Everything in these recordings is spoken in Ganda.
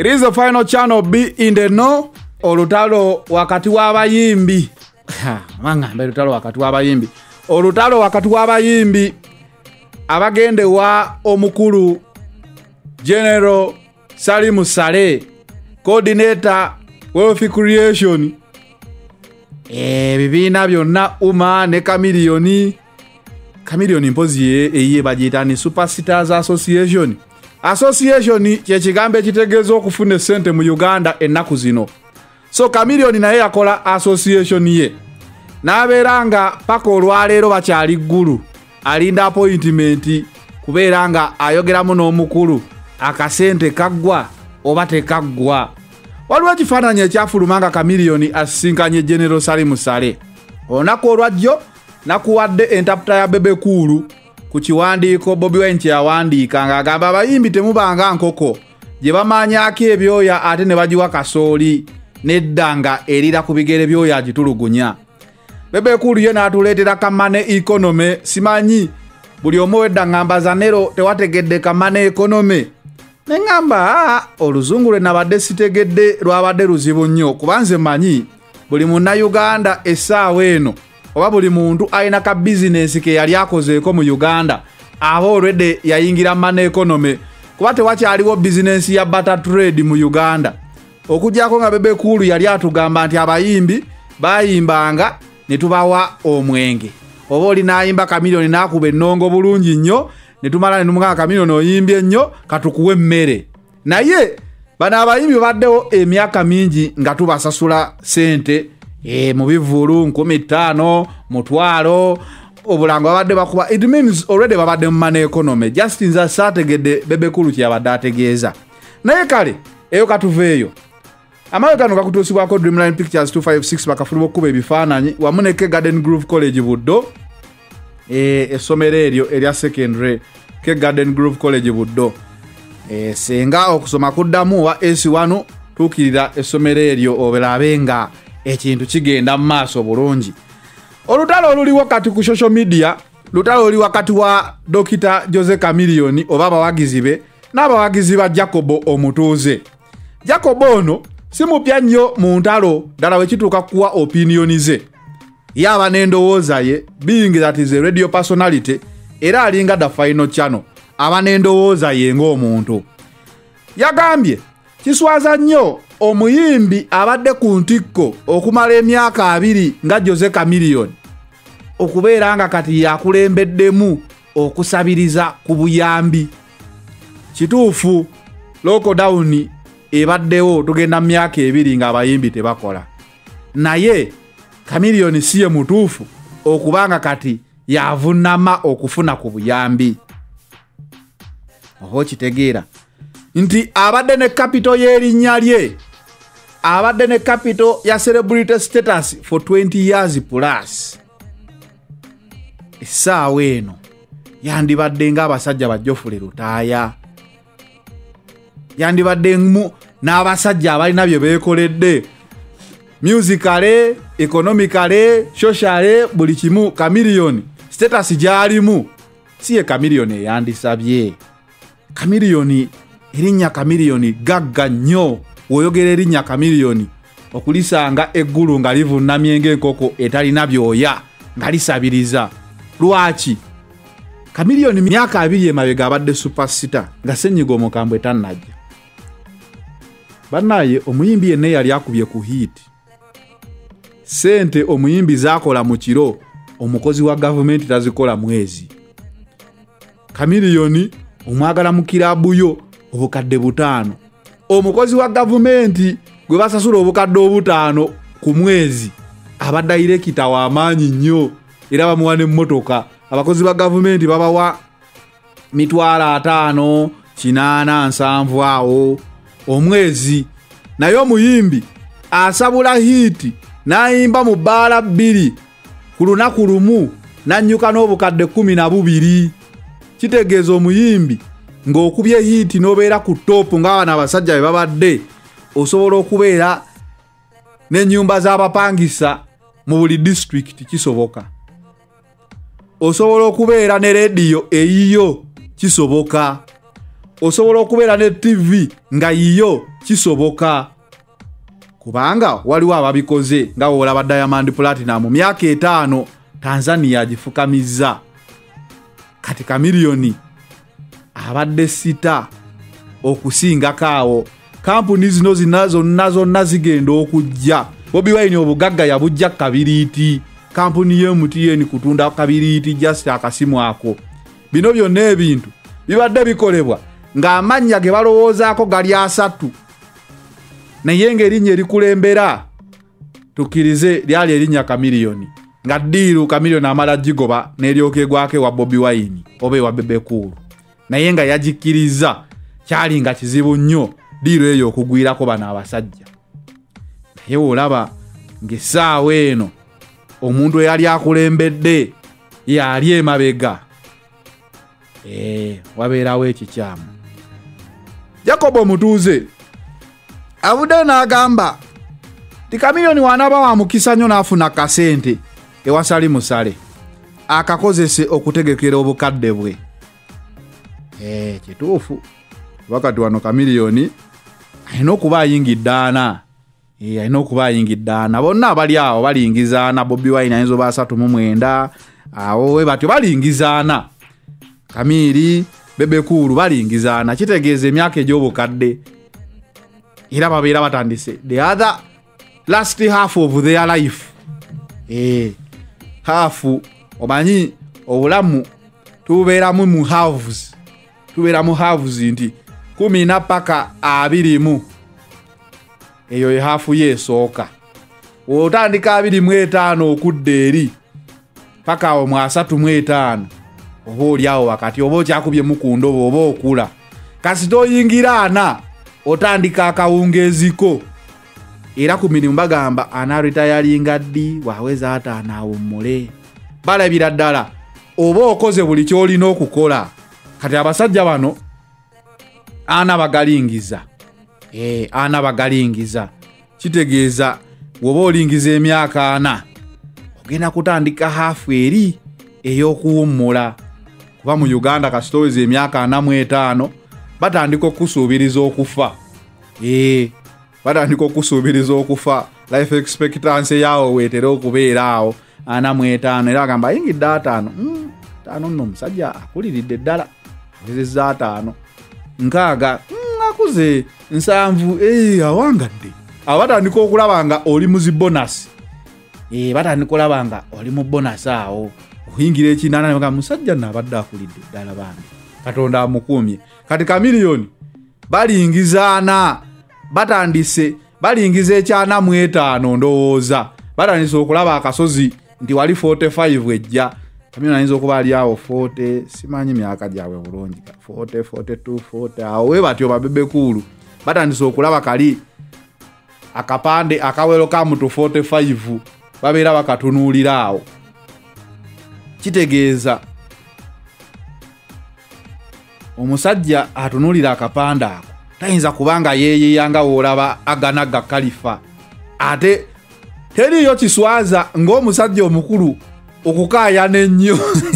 It is the final channel Be in the Know. Olutalo wakati w'abayimbi. Mangamba olutalo wakati w'abayimbi. Olutalo wakati w'abayimbi. Abagende wa omukulu General Salim Saleh, coordinator Wealth Creation. Bibina byonna Uma ne Chameleone. Chameleone mpozi eye bagitani Superstars Association. Association kye kigambo ekitegeeza okufuna sente mu Uganda ennaku zino. So Chameleone naye yakola association ye. Naberanga paka olwaleero bakyali ggulu. Alinda appointment kubeeranga ayogeramu n'omukulu akasente kaggwa oba tekaggwa. Waliwo ekifaananyi ekyafulumanga Chameleone asisinkanye General Salim Saleh. Olunaku olwajjo nakuwadde entaputa ya Bebe Cool ku kiwandiiko Bobi Wine yawandiika ng'agamba abayimbi temubanga nkoko gye bamanyaako ebyoya ate ne bagiwa kasooli neddanga erira ku bigere byoya agitulugunya. Bebe Cool ye n'atuleetera kamane economy. Simanyi buli omu wedda ngamba zanero tewategedde kamane economy. Ne ngamba oluzungu lwe nabadde sitegedde lwabadde luzibu nnyo kuba nze manyi buli munnayuganda essaawa eno oba buli muntu alina ka bizinesi ke yali akozeeko mu Uganda aba olwedde yayingira mane economy kuba tewakyaliwo bizinesi ya butter trade mu Uganda. Okugyako nga Bebe Cool yali atugamba nti abayimbi bayimbanga ne tubawa omwenge. Oba oli n'ayimba Chameleone n'akuba ennongo bulungi nnyo ne tumala ne tumugamba Chameleone oyimbye nnyo katukuwe emmere. Naye bano abayimbi baddewo emyaka mingi nga tubasasula sente mu bivulu 15 mutwalo obulango babadde bakuba. It means already babadde mu mane economy. Just nza saategedde Bebe Cool kyabadde ategeeza. Naye kale eyo katuveeyo. Amayo kano kakutuusibwako Dreamline Pictures 256 bakafuluba okuba ebifaananyi wamu ne Garden Grove College Buddo. Essomero eryo erya secondary Garden Grove College Buddo. Senga okusoma kuddamu wa S1 tuukirira essomero eryo oberabe nga ekintu kigenda mu maaso bulungi. Olutalo oluliwo kati ku social media, lutalo oli wakati wa Dr. Jose Chameleone oba abawagizi be n'abawagizi ba Jacob Omutuuze. Jacob ono si mupya nnyo mu ntalo ddala we kituuka kuwa opinioni ze. Yaba n'endowooza ye being that is a radio personality era alinga the final channel aba n'endowooza ye ng'omuntu. Yagambye kiswaza nnyo omuyimbi abadde ku ntikko okumala emyaka 2 nga Jose Chameleone okubeera nga kati yakulembeddemu okusabiriza ku buyambi. Kituufu lockdown ebaddewo tugenda mu myaka 2 nga abayimbi tebakola. Naye Chameleone siye mutuufu okubanga kati yavunnama okufuna ku buyambi. Oho kitegeera nti abadde ne capital y'erinnya lye, abadde ne capital ya celebrity status for 20 years plus. Essaawa eno yandibadde ng'abasajja bajjofule lutaaya. Yandibadde n'abasajja abalina bye beekoledde musically, economically, socially, buli kimu. Chameleone status gyalimu siye Chameleone eyandisabye. Chameleone erinnya Chameleone gagga nnyo. Woyogera erinnya Chameleone okulisanga eggulu nga livunnamye ng'enkoko etalina byoya nga lisabiriza. Lwaki? Chameleone myaka 2 emabega abadde superstar nga Ssenyiga Omukambwe tannajja. Bannaye omuyimbi yenna yali akubye ku hit. Sente omuyimbi zakola mu kiro, omukozi wa government tazikola mwezi. Chameleone omwagala mu kirabu yo obukadde 5. Omukozi wa government gwe basasula obukadde 5 ku mwezi abadde director wa amaanyi nnyo era bamuwa n'emmotoka. Abakozi ba government babawa 5,000, 8, 7 awo omwezi. Naye omuyimbi asabula hiti n'ayimba mu bbaala 2 ku lunaku lumu n'annyuka n'obukadde 12. Kitegeeza omuyimbi ng'okubye hiti n'obeera ku top ng'abana abasajja be babadde osobola okubeera n'ennyumba z'abapangisa mu buli district kisoboka. Osobola okubeera ne radio eyiyo kisoboka. osobola okubeera ne TV nga yiyo kisoboka kubanga waliwo ababikoze nga olaba Diamond Platinum myaka 5 Tanzania gifukamiza kati Chameleone abadde sita okusinga kaawo kampuni zino nazo nazigenda okujja Bobi Wine obugagga yabujja kabiriiti kampuni ye MTN kutunda kabiriiti just akasimu ako bino byonna ebintu bibadde bikolebwa nga amanya ge balowoozaako gali asatu naye ng'erinnya erikulembera tukirize lyali erinnya Chameleone nga ddiiru Chameleone amala gigoba n'eryokegwake wa Bobi Wine oba wa Bebe Cool naye nga yagikkiriza kyali nga kizibu nnyo ddiiru eyo okugwirako bano abasajja naye olaba ng'essaawa eno omuntu eyali akulembedde yali emabega wabeerawo ekikyamu Jacob Omutuuze avudde n'agamba ti Chameleone wanaba wa mukisa nnyo n'afuna kasente ewasali musale akakozese okutegekera obukadde bwe kituufu wakati wano Chameleone alina okuba ayingiddaana alina okuba ayingiddaana bonna abali awo balingizaana Bobi Wine ayinza oba 39 awo we batyo balingizaana Kamiri Bebe Cool balingizaana kitegeeza emyaka egy'obukadde era babeera batandise the other last half of their life half omanyi obulamu tubeeramu mu halves nti 10 paka 20 eyo hafu yesooka otandika 25 okudde eri paka omwa 35 oba oli awo wakati oba okyakubye mukundo oba okula kasi toyingira ana otandika akawungeziko era ku mirimu bagamba anaritayalinga ddi waweza ataana awummule balabira ddala oba okoze buli kyolina okukola kati abasajja bano ana bagalingiza kitegeeza woba olingiza emyaka 4 ogenda kutandika hafu eri ey'okuwummula kuba mu Uganda kasitoweza emyaka 45 batandika okusuubiriza okufa life expectancy yawo weetera okubeera awo 45 era agamba ayingidde 5 nno omusajja akuliridde ddala awezezza 5 nkaaga akuze 7 awangadde abatandika okulaba nga oli mu zibonasi batandika olaba nga oli mu bonasi awo oyingira ekinana nga musajja nabadde akulidde ddala bambi Katonda amukuumye kati Chameleone balingizaana batandise balingiza ekyana mu 5 ndowooza batandise okulaba akasozi nti wali 45 ejja Chameleone ayinza okuba ali awo 40 simanyi myaka gyawe bulungi 40 42 40 awo we batyo ba Bebe Cool batandise okulaba kali akapande akawelo kamu to 45 babeera bakatunuulira awo kitegeeza omusajja atunuulira akapande ako tayinza kubanga yeeyeyanga woolaba aganaga Khalifa ate teriyo kiswaza ng'omusajja omukulu okukaayana ennyo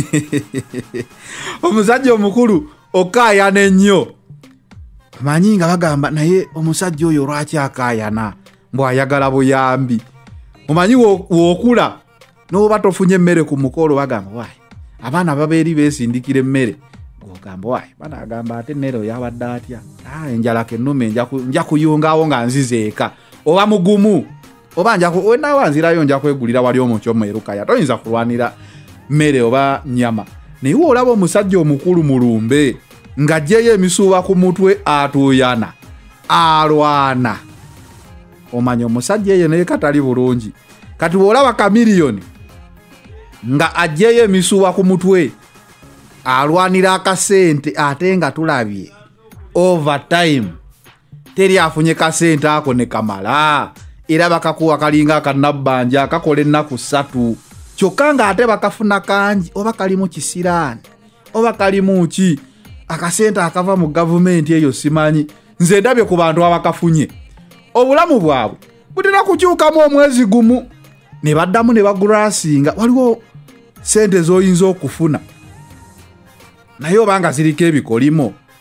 omusajja omukulu okaayana ennyo manyi nga bagamba naye omusajja oyo lwaki akaayana mbwayagala buyambi omanyi wookula n'oba tofunye emmere ku mukolo bagamba waayi abaana babeeri beesindikira emmere gogamba waayi bana agamba ate emmere oyabadde atya enjala kennume nja kuyungawo nga nzizeeka oba mugumu oba wenawanzirayo nja kwegulira wali omukyo mwerukaya toyinza kulwanira mmere oba nyama naye olaba omusajja omukulu mulumbe nga jjeyo emisuuba ku mutwe atuuyana alwana omanya omusajja eyo naye katali bulungi kati olaba Chameleone nga ajjeyo emisuuba ku mutwe alwanira akasente ate nga tulabye overtime teri afunye kasente ako ne kamala era bakakuwa kalinga akanabbanja kakola ennaku 3 kyokka nga ate bakafuna kangi oba kali mu kisiraani oba kali mu ki akasente akava mu gavumenti eyo simanyi nze ndabye ku bantu abakafunye obulamu bwabwe butera kukyukamu omwezi gumu ne baddamu ne bagulasinga waliwo sente z'oyinza okufuna naye obanga ziriko ebikolimo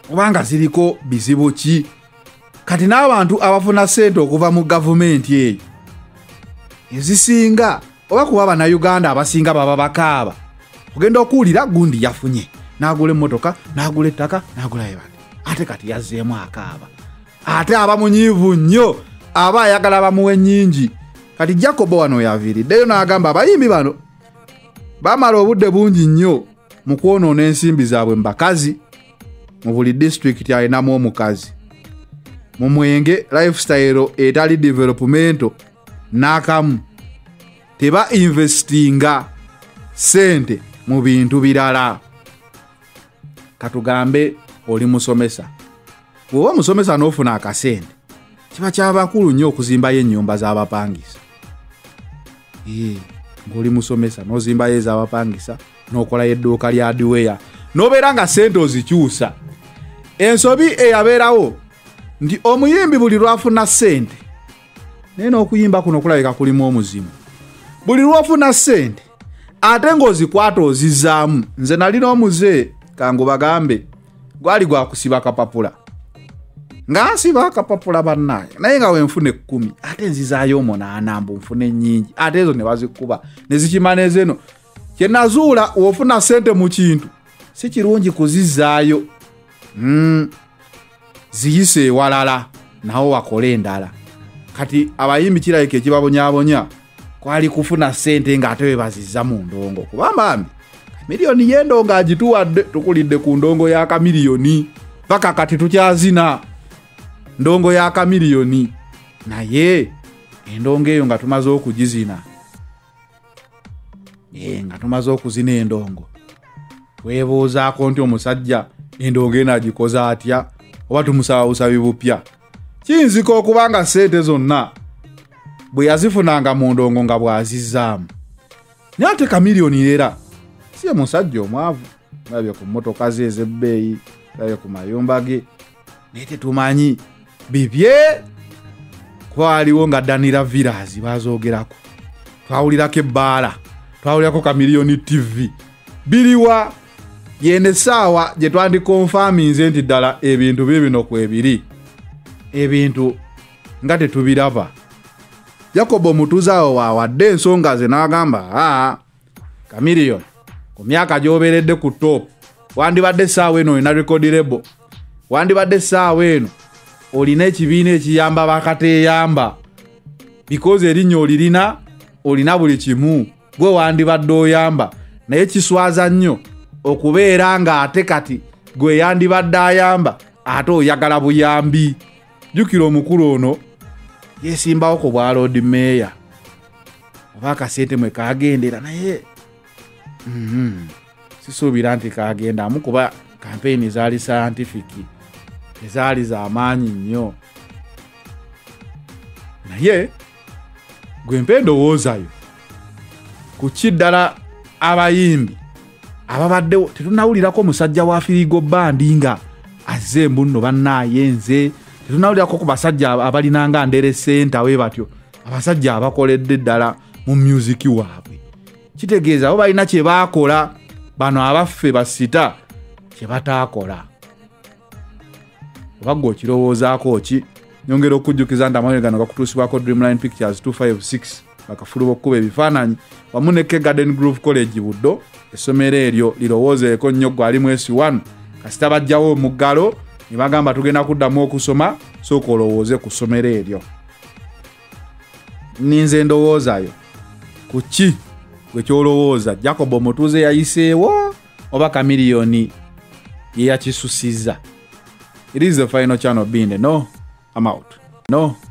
obanga ziriko bizibu ki kati n'abantu abafuna sente okuva mu gavumenti eyo ezisinga oba kuba bannayuganda abasinga baba bakaaba ogenda okuwulira gundi yafunye n'agula emmotoka n'agula ettaka n'agula ebale ate kati yazzeemu akaaba ate aba munyiivu nnyo aba ayagala bamuwe ennyingi kati Jacob wano yaviiriddeyo n'agamba abayimbi bano bamala obudde bungi nnyo mu kwonoona ensimbi zaabwe mu bakazi mu buli disitulikiti alinamu omukazi mu Mwenge lifestyle etali developmento n'akamu teba investinga sente mu bintu birala katugambe oli musomesa bw'oba musomesa n'ofuna akasente kiba kyabakulu nnyo okuzimbayo ennyumba z'abapangisa ng'oli musomesa n'ozimbayo ez'abapangisa n'okolayo edduuka lya hardware n'obeera nga sente ozikyusa ensobi eyabeerawo nti omuyimbi buli lwafuna sente naye n'okuyimba kuno kulabika kulimu omuzimu buli lwafuna sente ate ng'ozikwata ozizzaamu nze nalina omuze kangu bagambe gwali gwakusiba kapapula nga nsiba akapapula bannaye naye nga wenfune 10 ate nzizaayo 8 mbu nfune nnyingi ate ezo ne bazikuba ne zikimana ezeno kye nazuula wofuna sente mu kintu si kirungi kuzizzaayo ziyise ewalala nawo wakole endala kati abayimbi kirabika ekibabonyabonya kwali kufuna sente ng'ate we bazizza mu ndongo kubambambi miliyoni y'endongo agituwadde tukulidde ku ndongo ya kamiliyoni paka kati tukyazina ndongo ya kamiliyoni naye endongo eyo nga tumaze okugizina nga tumaze okuzina endongo twebuuzaako nti omusajja endongo eno agikoza atya oba tumusaba busabi bupya kiyinzika okubanga sente zonna bwe yazifunanga mu ndongo nga bw'azizzaamu naye ate kamiliyoni era si musajja omwavu labye ku mmotoka ze ez'ebbeeyi labye ku mayumba ge naye tetumanyi bibye kwaliwo nga Danira Villas bazoogerako twawulirako ebbaala twawulirako kamiliyoni TV biriwa yene saawa gye twandikonfaminze nti ddala ebintu bibino kwebiri ebintu nga tetubiraba Jacob Mutuzaawo waawadde ensonga ze n'agamba kamiliyoni ku myaka gy'obeeredde ku top wandibadde saawa eno olina record label wandibadde saawa eno olina ekibiina ekiyamba bakateeyamba because erinnya olirina olina buli kimu gwe wandibadde oyamba naye kiswaza nnyo okubeera nga ate kati gwe yandibadde ayamba ate oyagala buyambi jjukira omukulu ono yesimbawo ku bwa Lord Mayor oba akasente mwe kagendera naye sisuubira nti kagendamu kuba kampeyini zaali scientific ezaali z'amaanyi nnyo naye gwe mpe ndowoozayo ku kiddala abayimbi ababaddewo tetunawulirako musajja wa Firigo Bandi nga azze embunno bannaaye nze tetunawulirako ku basajja abalinanga Ndere Center we batyo abasajja abakoledde ddala mu music waabwe kitegeeza bo balina kye baakola bano abaffe basita kye bataakola obaggo okirowoozaako ki nyongera okujjukiza nti amawulire gano gakutuusibwako Dreamline Pictures 256 bakafuluba okkuba ebifaananyi wamu ne Garden Grove College Buddo essomero eryo lirowoozeeko nnyo gwe ali mwesi 1 kasita bajjawo omuggalo ne bagamba tugenda kuddamu okusoma sooka olowooze ku ssomero eryo ninze ndowoozayo ku ki gwe kyolowooza Jacob Mutuuze yayiseewo oba kamiliyoni ye yakisusizza. It is the final channel being no, I'm out. No.